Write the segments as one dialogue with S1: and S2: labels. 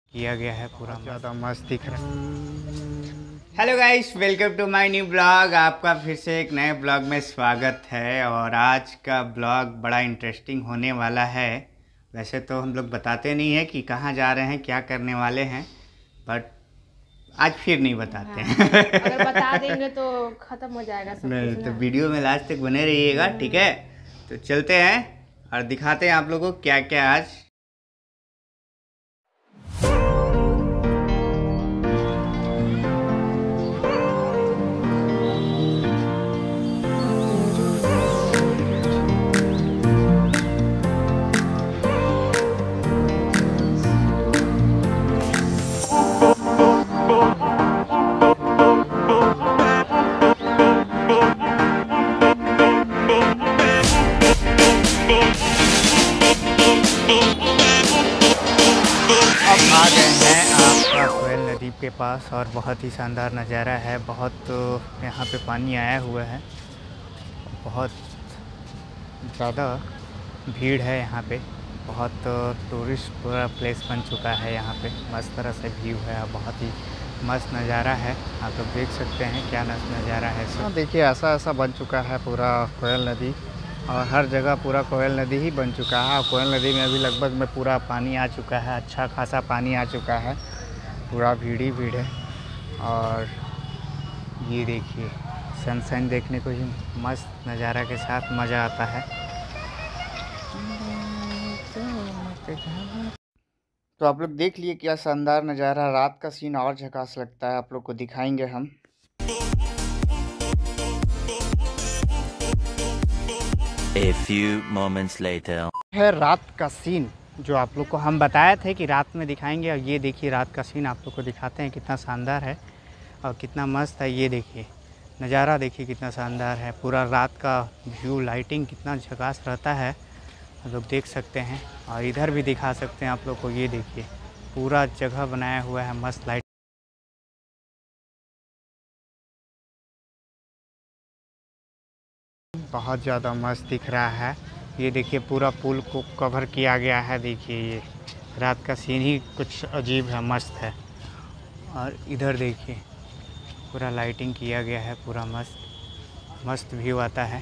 S1: किया गया है, पूरा ज़्यादा मस्त दिख रहा है। Hello guys, welcome to my new blog. आपका फिर से एक नए ब्लॉग में स्वागत है। और आज का ब्लॉग बड़ा इंटरेस्टिंग होने वाला है। वैसे तो हम लोग बताते नहीं हैं कि कहाँ जा रहे हैं, क्या करने वाले हैं, बट आज फिर नहीं बताते हैं।
S2: अगर बता देंगे तो खत्म हो जाएगा सब
S1: नहीं
S2: कुछ
S1: तो
S2: ना।
S1: वीडियो में लास्ट तक बने रहिएगा, ठीक है। तो चलते हैं और दिखाते हैं आप लोगों को क्या क्या आज। अब आ गए हैं आपका कोयल नदी के पास और बहुत ही शानदार नज़ारा है। बहुत यहाँ पे पानी आया हुआ है, बहुत ज़्यादा भीड़ है यहाँ पे। बहुत टूरिस्ट पूरा प्लेस बन चुका है यहाँ पे। मस्त तरह से व्यू है, बहुत ही मस्त नज़ारा है। आप लोग देख सकते हैं क्या नज़ारा है सब। देखिए ऐसा ऐसा बन चुका है पूरा कोयल नदी, और हर जगह पूरा कोयल नदी ही बन चुका है। और कोयल नदी में अभी लगभग में पूरा पानी आ चुका है, अच्छा खासा पानी आ चुका है, पूरा भीड़ ही भीड़ है। और ये देखिए सनशाइन देखने को ही मस्त नज़ारा के साथ मज़ा आता है। तो आप लोग देख लिए क्या शानदार नज़ारा, रात का सीन और झकास लगता है। आप लोग को दिखाएंगे हम।
S3: A few moments later.
S1: है रात का सीन जो आप लोग को हम बताए थे कि रात में दिखाएंगे। और ये देखिए रात का सीन आप लोग को दिखाते हैं, कितना शानदार है और कितना मस्त है। ये देखिए नज़ारा, देखिए कितना शानदार है। पूरा रात का व्यू, लाइटिंग कितना झकास रहता है, आप लोग देख सकते हैं। और इधर भी दिखा सकते हैं आप लोग को। ये देखिए पूरा जगह बनाया हुआ है, मस्त लाइट, बहुत ज़्यादा मस्त दिख रहा है। ये देखिए पूरा पुल को कवर किया गया है। देखिए ये रात का सीन ही कुछ अजीब है, मस्त है। और इधर देखिए पूरा लाइटिंग किया गया है, पूरा मस्त मस्त व्यू आता है।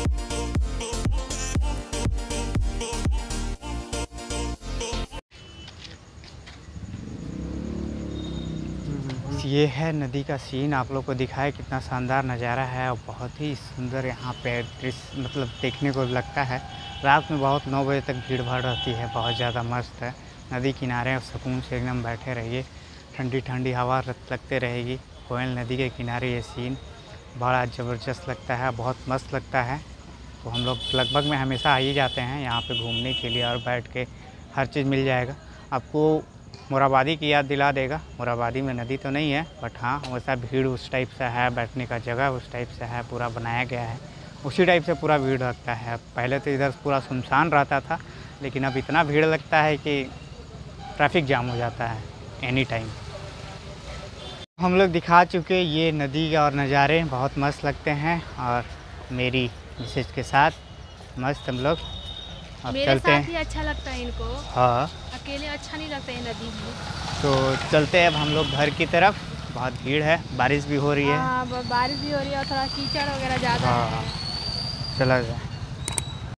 S1: ये है नदी का सीन, आप लोग को दिखाए कितना शानदार नज़ारा है। और बहुत ही सुंदर यहाँ पे दृश्य मतलब देखने को लगता है। रात में बहुत 9 बजे तक भीड़ भाड़ रहती है, बहुत ज़्यादा मस्त है। नदी किनारे सुकून से एकदम बैठे रहिए, ठंडी ठंडी हवा लगते रहेगी। कोयल नदी के किनारे ये सीन बड़ा ज़बरदस्त लगता है, बहुत मस्त लगता है। तो हम लोग लगभग में हमेशा आ ही जाते हैं यहाँ पे घूमने के लिए, और बैठ के हर चीज़ मिल जाएगा आपको। मोराबादी की याद दिला देगा। मोराबादी में नदी तो नहीं है, बट हाँ वैसा भीड़ उस टाइप से है, बैठने का जगह उस टाइप से है, पूरा बनाया गया है उसी टाइप से पूरा भीड़ लगता है। पहले तो इधर पूरा सुनसान रहता था, लेकिन अब इतना भीड़ लगता है कि ट्रैफिक जाम हो जाता है एनी टाइम। हम लोग दिखा चुके ये नदी और नज़ारे बहुत मस्त लगते हैं। और मेरी मिसेज के साथ मस्त हम लोग अब
S2: मेरे
S1: चलते
S2: साथ
S1: हैं।
S2: ही अच्छा लगता है इनको,
S1: हाँ
S2: अकेले अच्छा नहीं लगता है नदी भी।
S1: तो चलते हैं अब हम लोग घर की तरफ। बहुत भीड़ है, बारिश भी हो रही है।
S2: हाँ बारिश भी हो रही है और थोड़ा कीचड़ वगैरह ज़्यादा
S1: हाँ
S2: है।
S1: चला जाए।